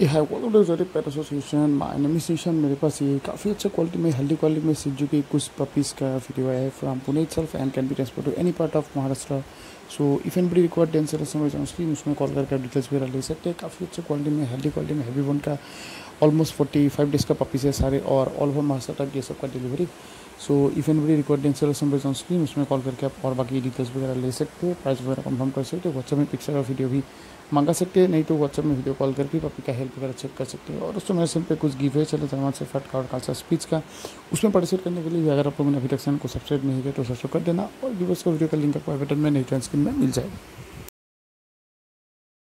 ये है वॉलडोजरी pet association my name is Ishan. मेरे पास ये काफ़ी अच्छा क्वालिटी में हेल्दी क्वालिटी में सिज्जू की कुछ पपीज़ का वीडियो है from Pune itself and can be transport to any part of Maharashtra. So if anybody required डेंसर समझ उसमें कॉल करके डिटेल्स वगैरह ले सकते हैं। काफ़ी अच्छे क्वालिटी में हेल्दी क्वालिटी में हैवी बोन का ऑलमोस्ट 45 डेज़ का पपीज़ है सारे और ऑल ओवर महाराष्ट्र तक ये सब का delivery. So if anybody required डेंसर समझ उसमें कॉल करके आप और बाकी डिटेल्स वगैरह ले सकते हैं, प्राइस वगैरह कंफर्म कर सकते हो। व्हाट्सएप में पिक्चर और वीडियो भी मंगा सकते हैं, नहीं तो व्हाट्सएप में वीडियो कॉल करके पपी का हेल्प वगैरह चेक कर सकते हैं। और उसमें मेरे पे कुछ गिव वे चले जमान से फट का और खालसा स्पीच का, उसमें पार्टिसिपेट करने के लिए अगर आप लोगों ने अभी तक चैनल को सब्सक्राइब नहीं किया तो सब्सक्राइब कर देना और वीडियोस को वीडियो का लिंक आपको बटन में नहीं तो स्क्रीन में मिल जाएगा।